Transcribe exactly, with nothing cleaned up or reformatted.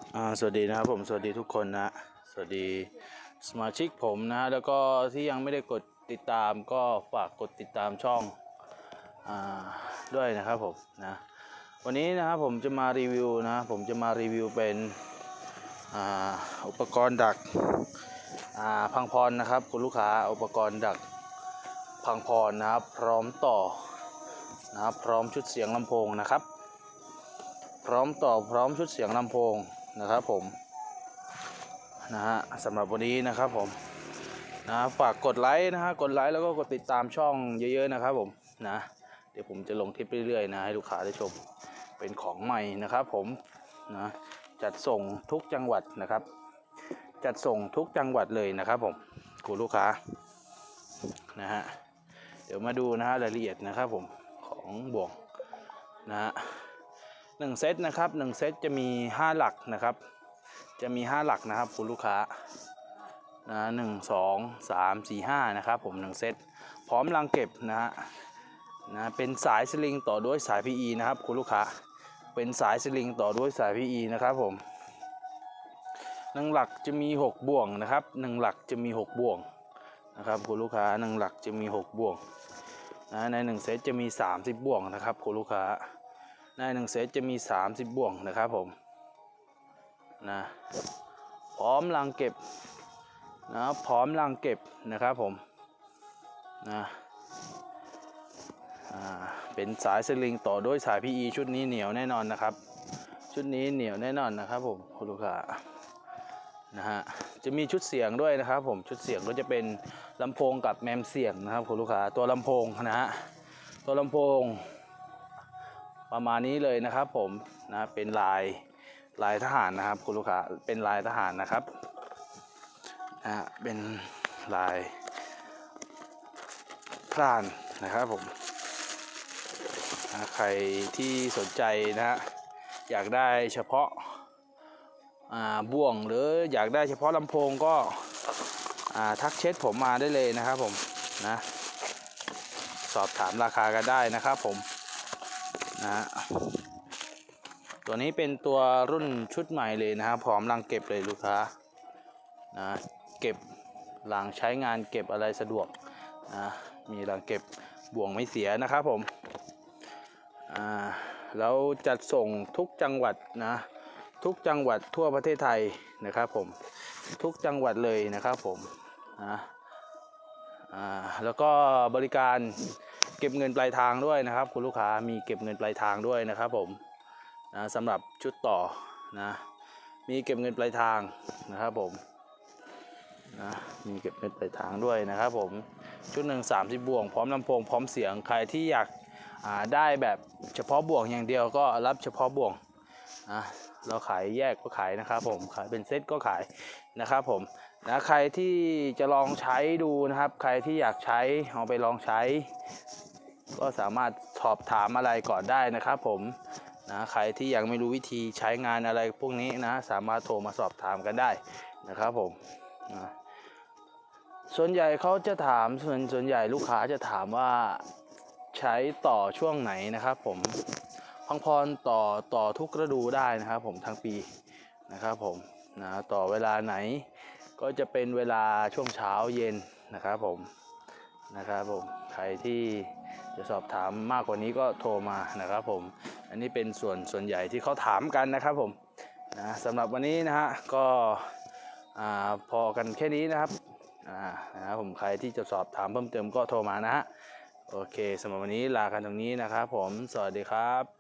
อ่าสวัสดีนะครับผมสวัสดีทุกคนนะสวัสดีสมาชิกผมนะแล้วก็ที่ยังไม่ได้กดติดตามก็ฝากกดติดตามช่องอ่าด้วยนะครับผมนะวันนี้นะครับผมจะมารีวิวนะผมจะมารีวิวเป็นอ่าอุปกรณ์ดักอ่าพังพรนะครับคุณลูกค้าอุปกรณ์ดักพังพรนะครับพร้อมต่อนะครับพร้อมชุดเสียงลำโพงนะครับพร้อมต่อพร้อมชุดเสียงลำโพงนะครับผมนะฮะสำหรับวันนี้นะครับผมนะฝากกดไลค์นะฮะกดไลค์แล้วก็กดติดตามช่องเยอะๆนะครับผมนะเดี๋ยวผมจะลงคลิปเรื่อยๆนะให้ลูกค้าได้ชมเป็นของใหม่นะครับผมนะจัดส่งทุกจังหวัดนะครับจัดส่งทุกจังหวัดเลยนะครับผมคุณลูกค้านะฮะเดี๋ยวมาดูนะฮะรายละเอียดนะครับผมของบ่วงนะฮะหนึ่งเซตนะครับหนึ่งเซตจะมีห้าหลักนะครับจะมีห้าหลักนะครับคุณลูกค้านะหนึ่งสองสามสี่ห้านะครับผมหนึ่งเซตพร้อมรังเก็บนะฮะนะเป็นสายสลิงต่อด้วยสาย พี อี นะครับคุณลูกค้าเป็นสายสลิงต่อด้วยสาย พี อี นะครับผมหนึ่งหลักจะมีหกบ่วงนะครับหนึ่งหลักจะมีหกบ่วงนะครับคุณลูกค้าหนึ่งหลักจะมีหกบ่วงนะในหนึ่งเซตจะมีสามสิบบ่วงนะครับคุณลูกค้าในหนึ่งเซตจะมีสามสิบบ่วงนะครับผมนะพร้อมรังเก็บนะพร้อมรังเก็บนะครับผมนะอ่าเป็นสายสลิงต่อด้วยสาย พี อี ชุดนี้เหนียวแน่นอนนะครับชุดนี้เหนียวแน่นอนนะครับผมคุณลูกค้านะฮะจะมีชุดเสียงด้วยนะครับผมชุดเสียงก็จะเป็นลำโพงกับแมมเสียงนะครับคุณลูกค้าตัวลำโพงนะฮะตัวลำโพงประมาณนี้เลยนะครับผมนะเป็นลายลายทหารนะครับคุณลูกค้าเป็นลายทหารนะครับนะเป็นลายพรานนะครับผมนะใครที่สนใจนะฮะอยากได้เฉพาะบ่วงหรืออยากได้เฉพาะลำโพงก็ทักเช็ดผมมาได้เลยนะครับผมนะสอบถามราคากันได้นะครับผมนะตัวนี้เป็นตัวรุ่นชุดใหม่เลยนะครับพร้อมรังเก็บเลยลูกค้านะเก็บหลังใช้งานเก็บอะไรสะดวกนะมีรังเก็บบ่วงไม่เสียนะครับผมอ่าแล้วจัดส่งทุกจังหวัดนะทุกจังหวัดทั่วประเทศไทยนะครับผมทุกจังหวัดเลยนะครับผมนะอ่าแล้วก็บริการเก็บเงินปลายทางด้วยนะครับคุณลูกค้ามีเก็บเงินปลายทางด้วยนะครับผมนะสำหรับชุดต่อนะมีเก็บเงินปลายทางนะครับผมนะมีเก็บเงินปลายทางด้วยนะครับผมชุดหนึ่งสามสิบบ่วงพร้อมลำโพงพร้อมเสียงใครที่อยากได้แบบเฉพาะบ่วงอย่างเดียวก็รับเฉพาะบ่วงนะเราขายแยกก็ขายนะครับผมขายเป็นเซตก็ขายนะครับผมนะใครที่จะลองใช้ดูนะครับใครที่อยากใช้เอาไปลองใช้ก็สามารถสอบถามอะไรก่อนได้นะครับผมนะใครที่ยังไม่รู้วิธีใช้งานอะไรพวกนี้นะสามารถโทรมาสอบถามกันได้นะครับผมนะส่วนใหญ่เขาจะถามส่วนส่วนใหญ่ลูกค้าจะถามว่าใช้ต่อช่วงไหนนะครับผมพังพรต่อต่อทุกฤดูได้นะครับผมทั้งปีนะครับผมนะต่อเวลาไหนก็จะเป็นเวลาช่วงเช้าเย็นนะครับผมนะครับผมใครที่จะสอบถามมากกว่านี้ก็โทรมานะครับผมอันนี้เป็นส่วนส่วนใหญ่ที่เขาถามกันนะครับผมนะสำหรับวันนี้นะฮะก็พอกันแค่นี้นะครับนะครับผมใครที่จะสอบถามเพิ่มเติมก็โทรมานะฮะโอเคสำหรับวันนี้ลากันตรงนี้นะครับผมสวัสดีครับ